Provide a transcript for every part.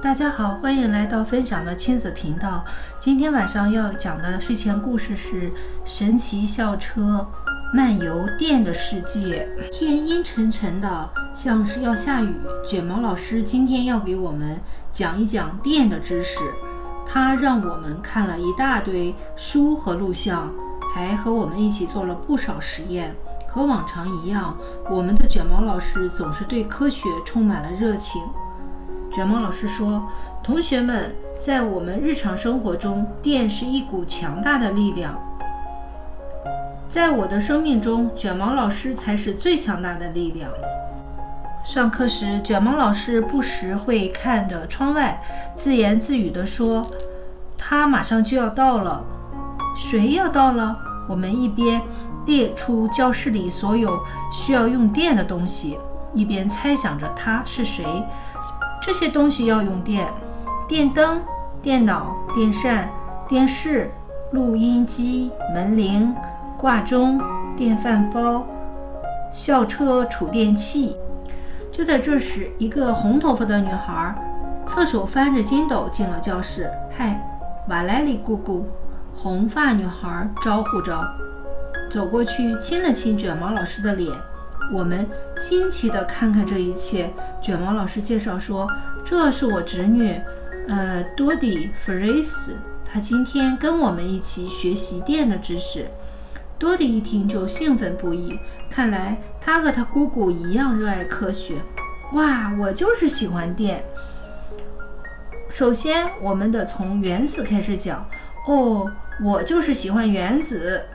大家好，欢迎来到分享的亲子频道。今天晚上要讲的睡前故事是《神奇校车漫游电的世界》。天阴沉沉的，像是要下雨。卷毛老师今天要给我们讲一讲电的知识。他让我们看了一大堆书和录像，还和我们一起做了不少实验。和往常一样，我们的卷毛老师总是对科学充满了热情。卷毛老师说，同学们，在我们日常生活中，电是一股强大的力量。在我的生命中，卷毛老师才是最强大的力量。上课时，卷毛老师不时会看着窗外，自言自语地说，他马上就要到了。谁要到了？我们一边列出教室里所有需要用电的东西，一边猜想着他是谁。这些东西要用电：电灯、电脑、电扇、电视、录音机、门铃、挂钟、电饭煲、校车储电器。就在这时，一个红头发的女孩侧手翻着筋斗进了教室。嗨，瓦莱里姑姑，红发女孩招呼着，走过去亲了亲卷毛老师的脸。我们惊奇地看看这一切。卷毛老师介绍说，这是我侄女多迪·弗瑞斯，她今天跟我们一起学习电的知识。多迪一听就兴奋不已，看来她和她姑姑一样热爱科学。哇，我就是喜欢电。首先我们得从原子开始讲。哦，我就是喜欢原子。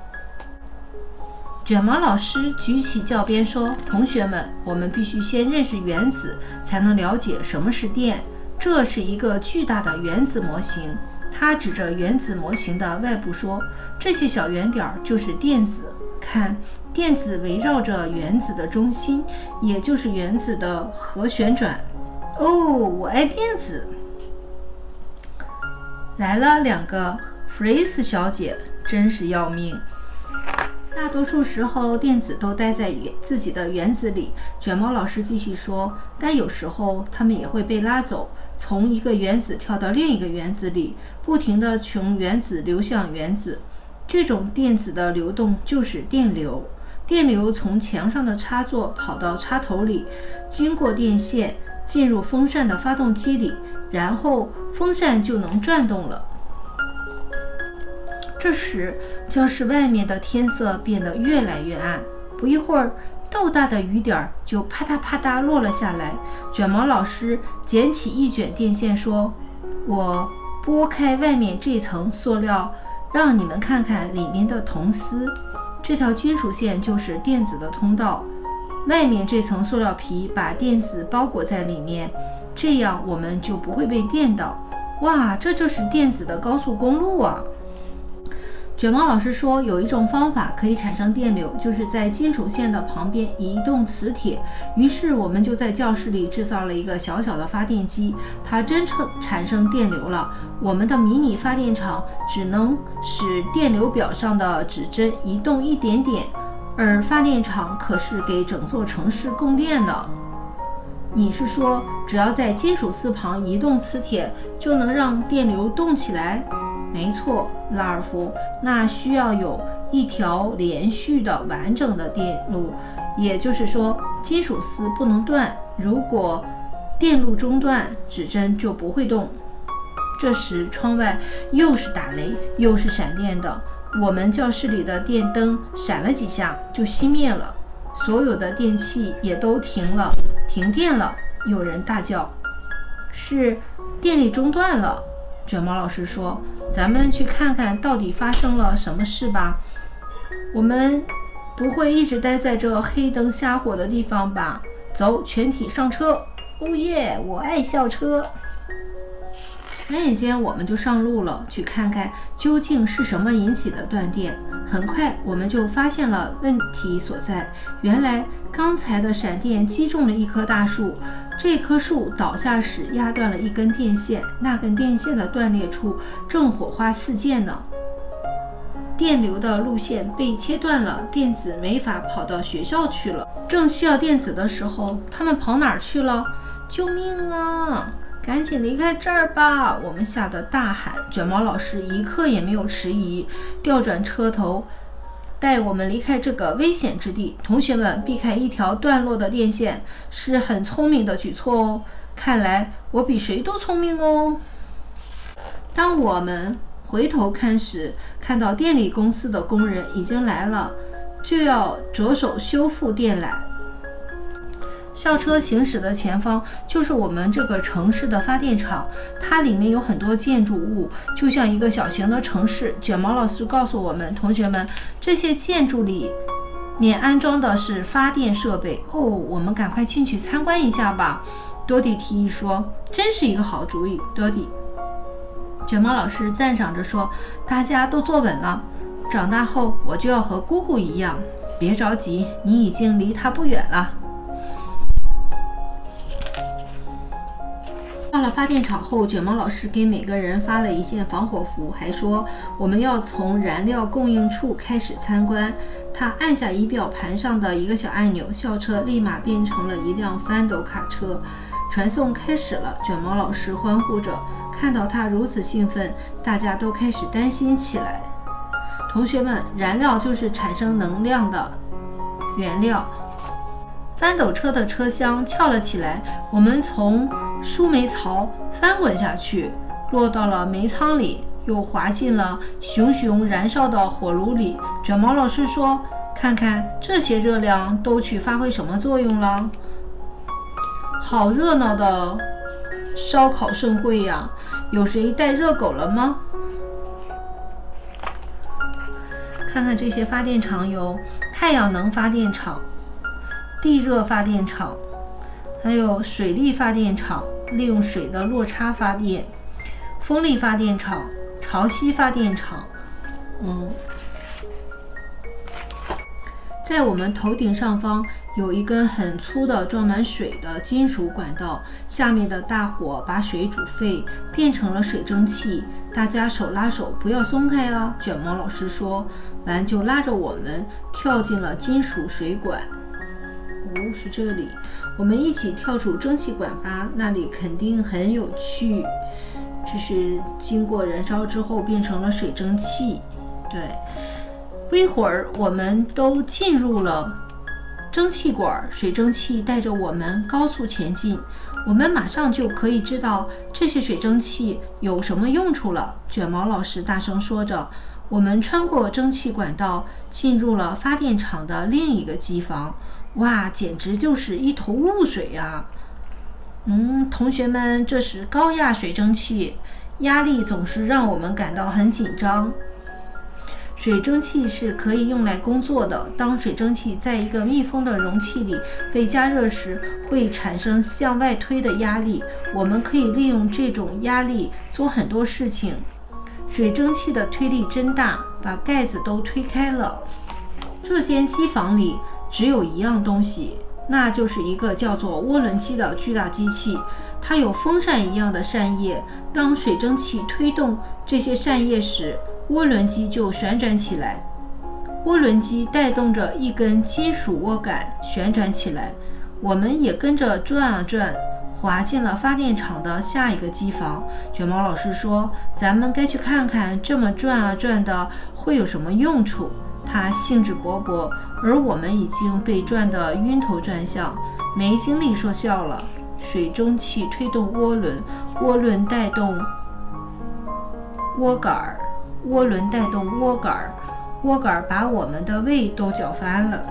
卷毛老师举起教鞭说，同学们，我们必须先认识原子，才能了解什么是电。这是一个巨大的原子模型。他指着原子模型的外部说，这些小圆点就是电子。看，电子围绕着原子的中心，也就是原子的核旋转。哦，我爱电子。来了两个弗瑞斯小姐，真是要命。大多数时候，电子都待在自己的原子里。卷毛老师继续说，但有时候它们也会被拉走，从一个原子跳到另一个原子里，不停地从原子流向原子。这种电子的流动就是电流。电流从墙上的插座跑到插头里，经过电线，进入风扇的发动机里，然后风扇就能转动了。这时，教室外面的天色变得越来越暗。不一会儿，豆大的雨点就啪嗒啪嗒落了下来。卷毛老师捡起一卷电线说，我拨开外面这层塑料，让你们看看里面的铜丝。这条金属线就是电子的通道，外面这层塑料皮把电子包裹在里面，这样我们就不会被电到。哇，这就是电子的高速公路啊！卷毛老师说，有一种方法可以产生电流，就是在金属线的旁边移动磁铁。于是我们就在教室里制造了一个小小的发电机，它真产生电流了。我们的迷你发电厂只能使电流表上的指针移动一点点，而发电厂可是给整座城市供电的。你是说，只要在金属丝旁移动磁铁，就能让电流动起来？没错，拉尔夫，那需要有一条连续的完整的电路，也就是说，金属丝不能断。如果电路中断，指针就不会动。这时，窗外又是打雷又是闪电的，我们教室里的电灯闪了几下就熄灭了，所有的电器也都停电了。有人大叫，是电力中断了。卷毛老师说，咱们去看看到底发生了什么事吧。我们不会一直待在这黑灯瞎火的地方吧？走，全体上车。哦耶，我爱校车。转眼间我们就上路了，去看看究竟是什么引起的断电。很快我们就发现了问题所在，原来刚才的闪电击中了一棵大树，这棵树倒下时压断了一根电线，那根电线的断裂处正火花四溅呢。电流的路线被切断了，电子没法跑到学校去了。正需要电子的时候，他们跑哪儿去了？救命啊！ 赶紧离开这儿吧！我们吓得大喊。卷毛老师一刻也没有迟疑，调转车头，带我们离开这个危险之地。同学们，避开一条断落的电线是很聪明的举措哦。看来我比谁都聪明哦。当我们回头看时，看到电力公司的工人已经来了，就要着手修复电缆。校车行驶的前方就是我们这个城市的发电厂，它里面有很多建筑物，就像一个小型的城市。卷毛老师告诉我们，同学们，这些建筑里面安装的是发电设备哦，我们赶快进去参观一下吧。多迪提议说，真是一个好主意，多迪。卷毛老师赞赏着说，大家都坐稳了，长大后我就要和姑姑一样。别着急，你已经离她不远了。到了发电厂后，卷毛老师给每个人发了一件防火服，还说我们要从燃料供应处开始参观。他按下仪表盘上的一个小按钮，校车立马变成了一辆翻斗卡车。传送开始了，卷毛老师欢呼着。看到他如此兴奋，大家都开始担心起来。同学们，燃料就是产生能量的原料。翻斗车的车厢翘了起来，我们从输煤槽翻滚下去，落到了煤仓里，又滑进了熊熊燃烧的火炉里。卷毛老师说，看看这些热量都去发挥什么作用了。好热闹的烧烤盛会呀！有谁带热狗了吗？看看这些发电厂，有太阳能发电厂、地热发电厂，还有水力发电厂，利用水的落差发电；风力发电厂、潮汐发电厂。在我们头顶上方有一根很粗的装满水的金属管道，下面的大火把水煮沸，变成了水蒸气。大家手拉手，不要松开啊！卷毛老师说完就拉着我们跳进了金属水管。是这里，我们一起跳出蒸汽管吧，那里肯定很有趣。这是经过燃烧之后变成了水蒸气。对，不一会儿我们都进入了蒸汽管，水蒸气带着我们高速前进。我们马上就可以知道这些水蒸气有什么用处了。卷毛老师大声说着。我们穿过蒸汽管道，进入了发电厂的另一个机房。哇，简直就是一头雾水呀！同学们，这是高压水蒸气，压力总是让我们感到很紧张。水蒸气是可以用来工作的。当水蒸气在一个密封的容器里被加热时，会产生向外推的压力。我们可以利用这种压力做很多事情。水蒸气的推力真大，把盖子都推开了。这间机房里只有一样东西，那就是一个叫做涡轮机的巨大机器。它有风扇一样的扇叶，当水蒸气推动这些扇叶时，涡轮机就旋转起来。涡轮机带动着一根金属涡杆旋转起来，我们也跟着转啊转，滑进了发电厂的下一个机房。卷毛老师说，咱们该去看看这么转啊转的会有什么用处。他兴致勃勃，而我们已经被转得晕头转向，没精力说笑了。水蒸气推动涡轮，涡轮带动涡杆，涡轮带动涡杆，涡杆把我们的胃都搅翻了。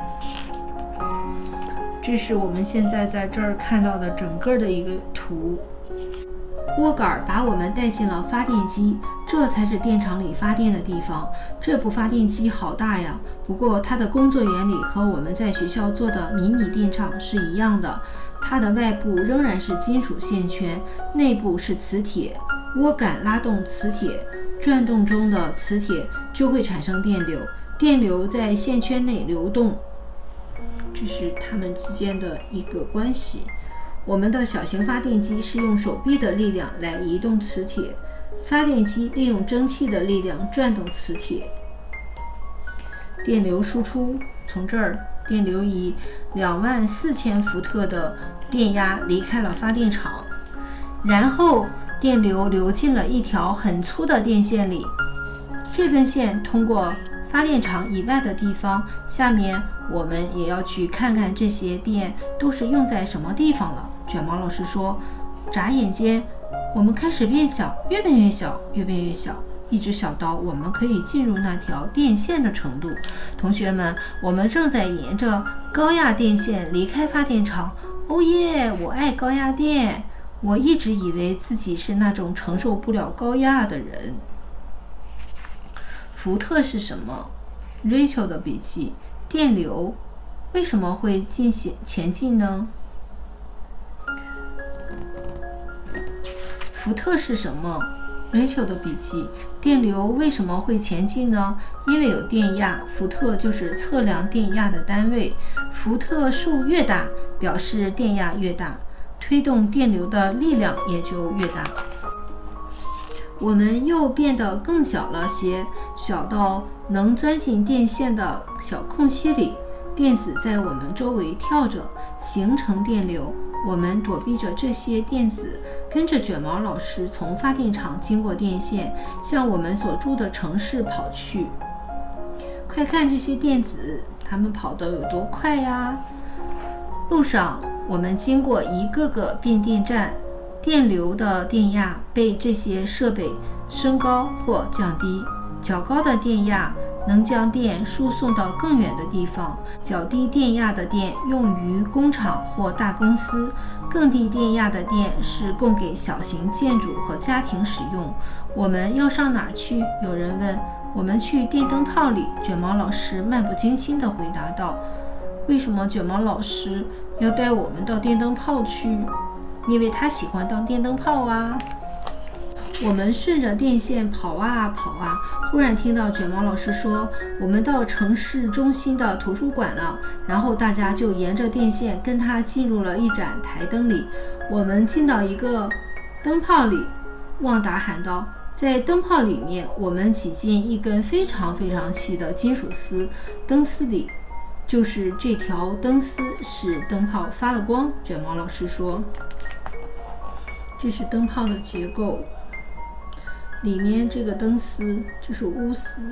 这是我们现在在这儿看到的整个的一个图。涡杆把我们带进了发电机，这才是电厂里发电的地方。这部发电机好大呀，不过它的工作原理和我们在学校做的迷你电厂是一样的。它的外部仍然是金属线圈，内部是磁铁。涡杆拉动磁铁，转动中的磁铁就会产生电流，电流在线圈内流动，这是它们之间的一个关系。我们的小型发电机是用手臂的力量来移动磁铁，发电机利用蒸汽的力量转动磁铁。电流输出，从这儿，电流以24000伏特的电压离开了发电厂。 然后电流流进了一条很粗的电线里。这根线通过发电厂以外的地方，下面我们也要去看看这些电都是用在什么地方了。卷毛老师说，眨眼间我们开始变小，越变越小，越变越小，一直小到我们可以进入那条电线的程度。同学们，我们正在沿着高压电线离开发电厂。哦耶，我爱高压电！我一直以为自己是那种承受不了高压的人。伏特是什么 ？Rachel 的笔记：电流为什么会前进呢？伏特是什么 ？Rachel 的笔记：电流为什么会前进呢？因为有电压，伏特就是测量电压的单位。伏特数越大，表示电压越大，推动电流的力量也就越大。我们又变得更小了些，小到能钻进电线的小空隙里。电子在我们周围跳着，形成电流。我们躲避着这些电子，跟着卷毛老师从发电厂经过电线，向我们所住的城市跑去。快看这些电子，它们跑得有多快呀！路上，我们经过一个个变电站。电流的电压被这些设备升高或降低。较高的电压能将电输送到更远的地方，较低电压的电用于工厂或大公司，更低电压的电是供给小型建筑和家庭使用。我们要上哪儿去？有人问。我们去电灯泡里，卷毛老师漫不经心地回答道。为什么卷毛老师要带我们到电灯泡去？因为他喜欢当电灯泡啊。我们顺着电线跑啊跑啊，忽然听到卷毛老师说，我们到城市中心的图书馆了。然后大家就沿着电线跟他进入了一盏台灯里。我们进到一个灯泡里，旺达喊道，在灯泡里面，我们挤进一根非常非常细的金属丝，灯丝里就是这条灯丝使灯泡发了光。卷毛老师说，这是灯泡的结构，里面这个灯丝就是钨丝。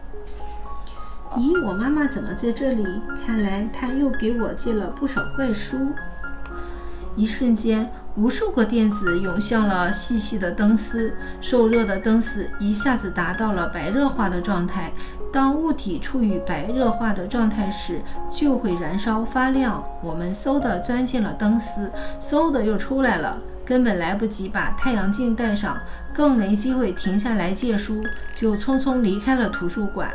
咦，我妈妈怎么在这里？看来她又给我借了不少怪书。一瞬间，无数个电子涌向了细细的灯丝，受热的灯丝一下子达到了白热化的状态。当物体处于白热化的状态时，就会燃烧发亮。我们嗖地钻进了灯丝，嗖地又出来了，根本来不及把太阳镜戴上，更没机会停下来借书，就匆匆离开了图书馆。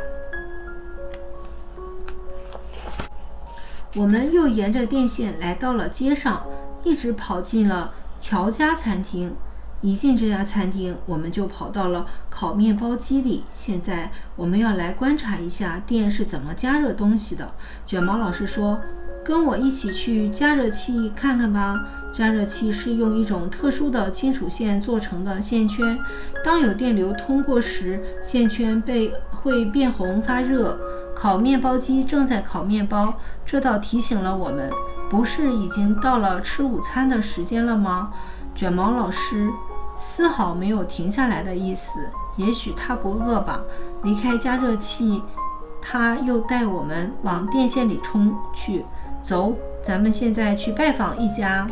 我们又沿着电线来到了街上，一直跑进了乔家餐厅。一进这家餐厅，我们就跑到了烤面包机里。现在我们要来观察一下电是怎么加热东西的。卷毛老师说，跟我一起去加热器看看吧。加热器是用一种特殊的金属线做成的线圈，当有电流通过时，线圈会变红发热。烤面包机正在烤面包，这倒提醒了我们，不是已经到了吃午餐的时间了吗？卷毛老师丝毫没有停下来的意思，也许他不饿吧。离开加热器，他又带我们往电线里冲去。走，咱们现在去拜访一家。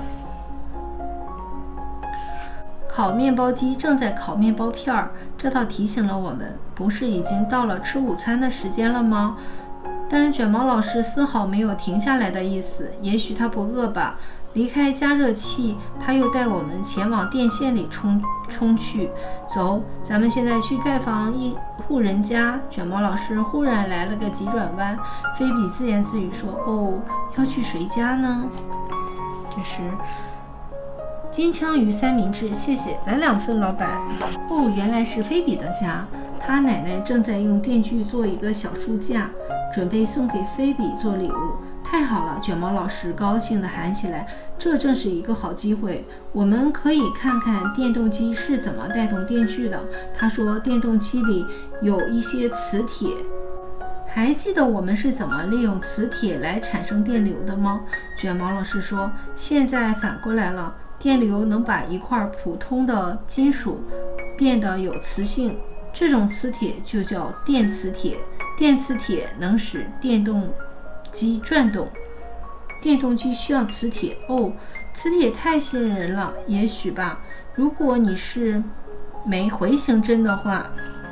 烤面包机正在烤面包片儿，这倒提醒了我们，不是已经到了吃午餐的时间了吗？但卷毛老师丝毫没有停下来的意思，也许他不饿吧。离开加热器，他又带我们前往电线里冲去。走，咱们现在去拜访一户人家。卷毛老师忽然来了个急转弯，菲比自言自语说：“哦，要去谁家呢？”这是金枪鱼三明治，谢谢，来2份，老板。哦，原来是菲比的家，他奶奶正在用电锯做一个小书架，准备送给菲比做礼物。太好了！卷毛老师高兴地喊起来，这正是一个好机会，我们可以看看电动机是怎么带动电锯的。他说，电动机里有一些磁铁。还记得我们是怎么利用磁铁来产生电流的吗？卷毛老师说，现在反过来了， 电流能把一块普通的金属变得有磁性，这种磁铁就叫电磁铁。电磁铁能使电动机转动。电动机需要磁铁哦，磁铁太吸引人了，也许吧。如果你是没回形针的话。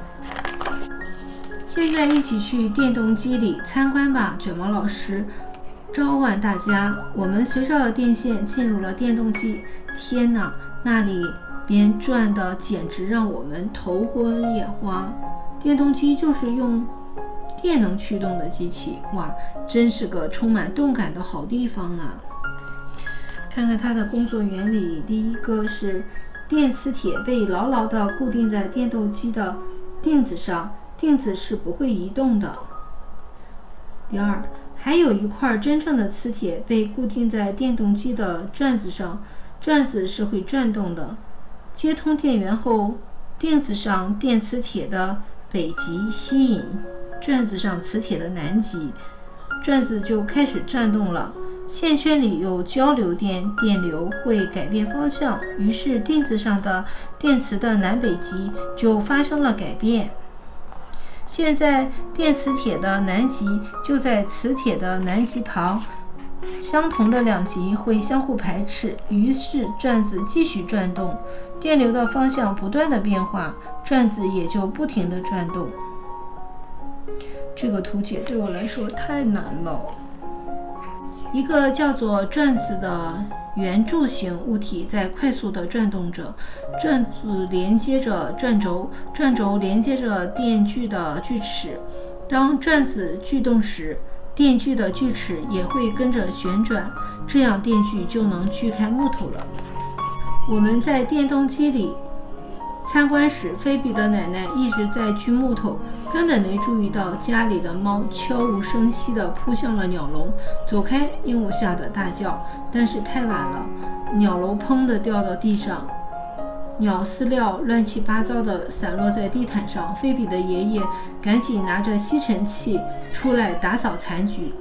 现在一起去电动机里参观吧，卷毛老师召唤大家。我们随着电线进入了电动机，天哪，那里边转的简直让我们头昏眼花。电动机就是用电能驱动的机器，哇，真是个充满动感的好地方啊！看看它的工作原理，第一个是电磁铁被牢牢地固定在电动机的钉子上，钉子是不会移动的。第二，还有一块真正的磁铁被固定在电动机的转子上，转子是会转动的。接通电源后，钉子上电磁铁的北极吸引转子上磁铁的南极，转子就开始转动了。线圈里有交流电，电流会改变方向，于是钉子上的电磁的南北极就发生了改变。现在电磁铁的南极就在磁铁的南极旁，相同的两极会相互排斥，于是转子继续转动，电流的方向不断的变化，转子也就不停地转动。这个图解对我来说太难了。一个叫做转子的圆柱形物体在快速地转动着，转子连接着转轴，转轴连接着电锯的锯齿。当转子锯动时，电锯的锯齿也会跟着旋转，这样电锯就能锯开木头了。我们在电动机里参观时，菲比的奶奶一直在锯木头，根本没注意到家里的猫悄无声息地扑向了鸟笼。走开！鹦鹉吓得大叫，但是太晚了，鸟笼砰地掉到地上，鸟饲料乱七八糟地散落在地毯上。菲比的爷爷赶紧拿着吸尘器出来打扫残局。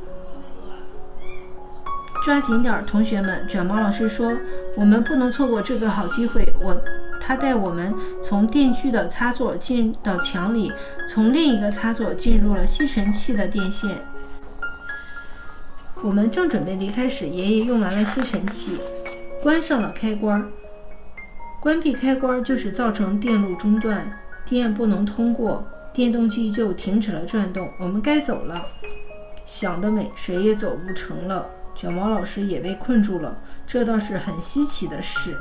抓紧点，同学们！卷毛老师说，我们不能错过这个好机会。他带我们从电锯的插座进到墙里，从另一个插座进入了吸尘器的电线。我们正准备离开时，爷爷用完了吸尘器，关上了开关。关闭开关就是造成电路中断，电不能通过，电动机就停止了转动。我们该走了。想得美，谁也走不成了。卷毛老师也被困住了，这倒是很稀奇的事。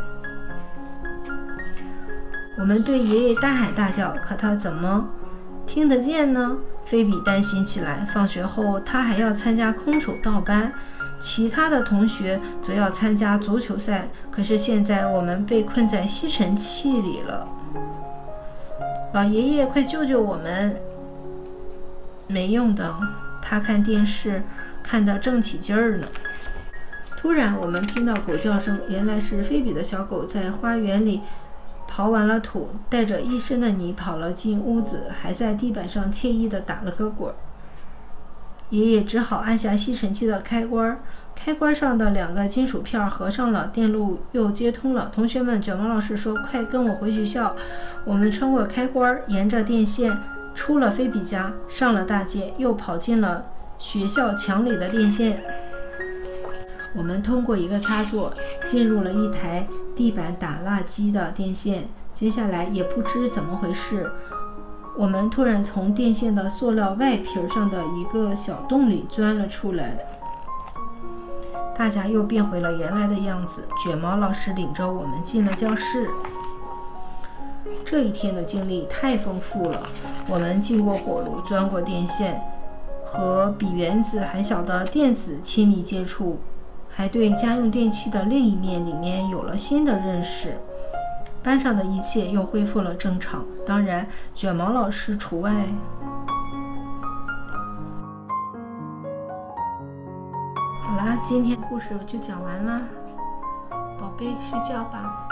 我们对爷爷大喊大叫，可他怎么听得见呢？菲比担心起来。放学后，他还要参加空手道班，其他的同学则要参加足球赛。可是现在我们被困在吸尘器里了。老爷爷，快救救我们！没用的，他看电视看得正起劲儿呢。突然，我们听到狗叫声，原来是菲比的小狗在花园里刨完了土，带着一身的泥跑了进屋子，还在地板上惬意地打了个滚。爷爷只好按下吸尘器的开关，开关上的两个金属片合上了，电路又接通了。同学们，卷毛老师说，快跟我回学校。我们穿过开关，沿着电线出了菲比家，上了大街，又跑进了学校墙里的电线。我们通过一个插座进入了一台地板打蜡机的电线，接下来也不知怎么回事，我们突然从电线的塑料外皮上的一个小洞里钻了出来。大家又变回了原来的样子。卷毛老师领着我们进了教室。这一天的经历太丰富了，我们进过火炉，钻过电线，和比原子还小的电子亲密接触，还对家用电器的另一面里面有了新的认识。班上的一切又恢复了正常，当然卷毛老师除外。好啦，今天故事就讲完了，宝贝，睡觉吧。